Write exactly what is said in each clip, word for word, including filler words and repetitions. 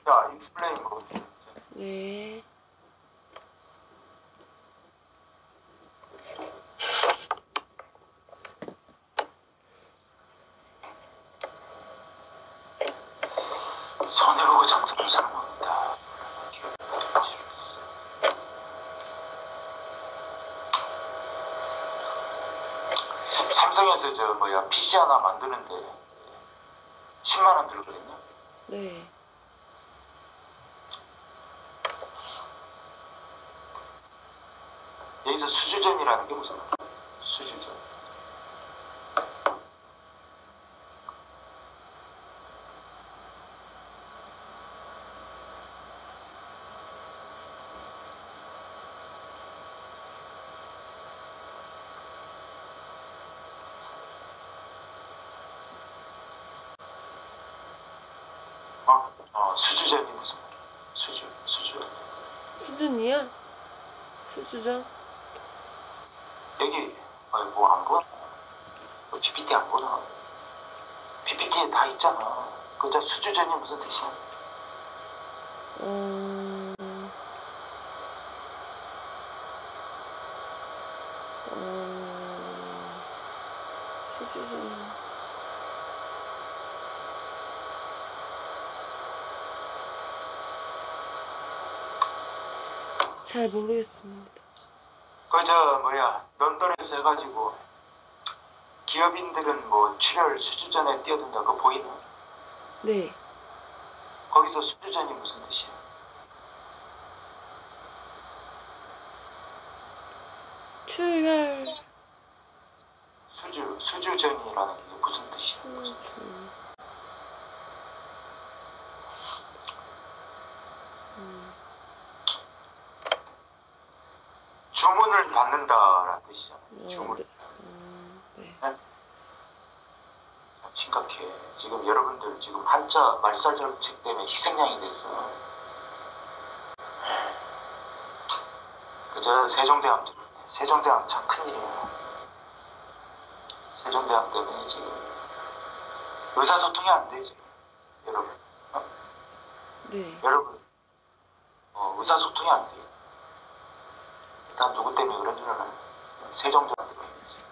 자, 익스플레인 거. 네. 손해보고 장사하는 사람은 없다. 삼성에서 저 뭐야 피씨 하나 만드는데 십만 원 들거든요. 네. 여기서 수주전이라는 게 무슨 말이야? 수주전. 어? 어, 수주전이 무슨 말이야? 수주, 수주. 수준이야? 수주전? 여기 뭐 안 보나? 피피티 안 보나? 피피티에 다 있잖아. 그자 수주전이 무슨 뜻이야? 음... 음... 수주전... 잘 모르겠습니다. 그저 뭐야 런던에서 해가지고 기업인들은 뭐 출혈 수주전에 뛰어든다. 그거 보이나? 네. 거기서 수주전이 무슨 뜻이야? 출혈... 수주, 수주전이라는 게 무슨 뜻이야? 수주... 음... 주문을 받는다라는 뜻이야. 어, 주문. 네. 음, 네. 네? 심각해. 지금 여러분들 지금 한자 말살 정책 때문에 희생양이 됐어. 그저 세종대왕 세종대왕 참 큰일이야. 세종대왕 때문에 지금 의사소통이 안 되지. 여러분. 어? 네. 여러분. 어, 의사소통이 안 돼. 일단 누구 때문에 그런 줄 알아요? 세종대왕 때문에.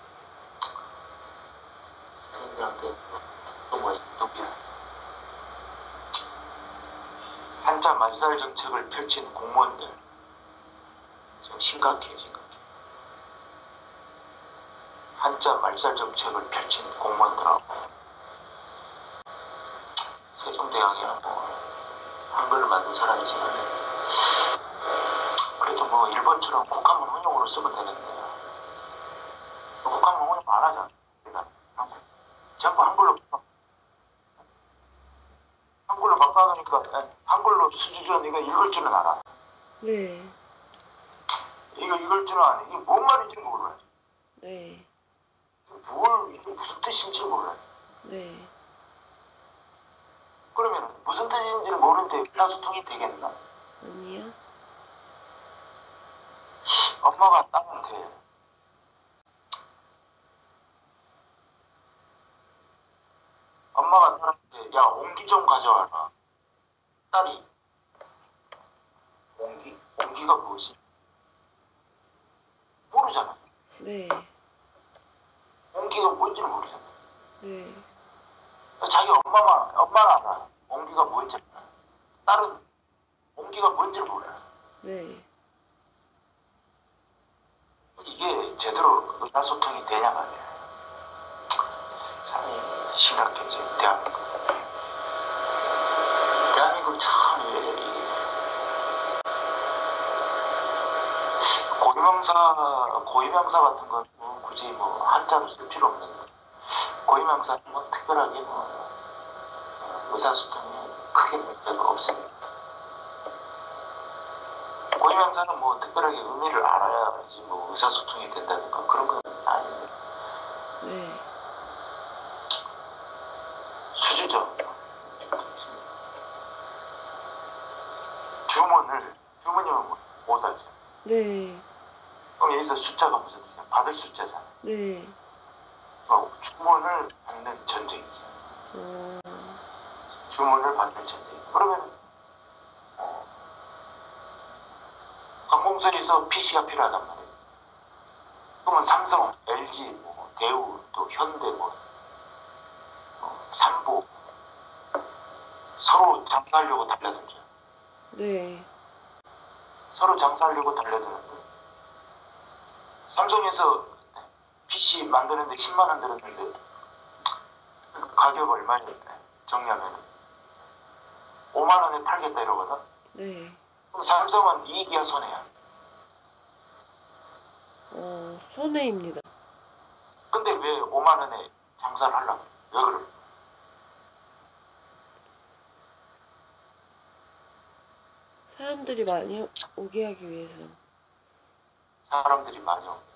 세종대왕 때문에. 또 뭐야? 누구야? 한자 말살 정책을 펼친 공무원들. 좀 심각해, 심각해. 한자 말살 정책을 펼친 공무원들하고 세종대왕이라고 한글을 만든 사람이지만 그래도 뭐 일본처럼 국한문 혼용으로 쓰면 되는데 국한문 혼용 안 하잖아. 전부 한글로 한글로 바꿔놓으니까 한글로 수주전 이거 읽을 줄은 알아. 네. 이거 읽을 줄은 아네. 이게 뭔 말인지 몰라. 네. 뭘 이게 무슨 뜻인지 몰라. 네. 그러면 무슨 뜻인지를 모르는데 의사소통이 되겠나? 아니요. 엄마가 딸한테 엄마가 딸한테 야 옹기 좀 가져와라. 딸이 옹기? 옹기가 뭐지? 모르잖아. 네. 옹기가 뭔지는 모르잖아. 네. 자기 엄마만 엄마는 알아. 옹기가 뭔지 알아. 딸은 옹기가 뭔지를 몰라. 네. 이게 제대로 의사소통이 되냐 말이야. 참 심각해 지금 대한민국. 대한민국 참 이래 이게 고유명사 고유명사 같은 건 뭐 굳이 뭐 한자로 쓸 필요 없는 거. 고유명사는 뭐 특별하게 뭐 의사소통이 크게 문제가 없습니다. 고유명사는 뭐 특별하게 의미를 알아야지 뭐 의사소통이 된다든가 그런 건 아닙니다. 네. 수주죠. 주문을 주문이면 뭐, 못 알죠. 네. 그럼 여기서 숫자가 무슨 뜻이야? 받을 숫자잖아. 네. 어, 주문을 받는 전쟁이죠. 어... 주문을 받는 전쟁. 그러면 총선에서 피씨가 필요하단 말이에요. 그러면 삼성, 엘지, 뭐 대우, 또 현대, 뭐 어, 삼보 서로 장사하려고 달려들죠. 네. 서로 장사하려고 달려드는데 삼성에서 피씨 만드는데 십만 원 들었는데 가격 얼마였는데 정리하면 오만 원에 팔겠다 이러거든. 네. 그럼 삼성은 이익이야 손해야? 어, 손해입니다. 근데 왜 오만 원에 장사를 하려고? 왜 그래? 사람들이 많이 오- 오게 하기 위해서. 사람들이 많이 오고.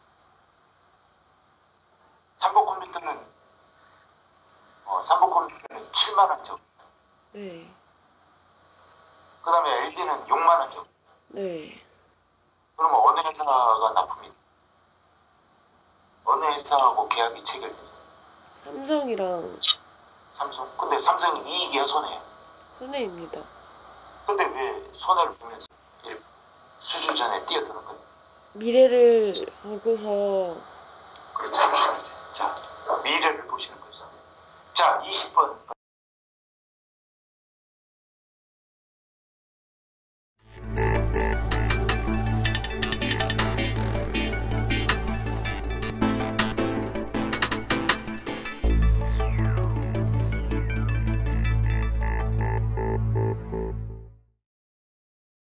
삼보 컴퓨터는 어, 삼보 컴퓨터는 칠만 원 적. 네. 그 다음에 엘지는 육만 원 적. 네. 그러면 어느 회사가 나쁩니까? 어느 회사하고 계약이 체결돼서? 삼성이랑 삼성. 근데 삼성이 이익이야 손해야? 손해입니다. 근데 왜 손해를 보면서 수주 전에 뛰어드는 거야? 미래를 보고서. 그렇죠. 그렇죠. 자, 미래를 보시는 거죠. 자, 이십 번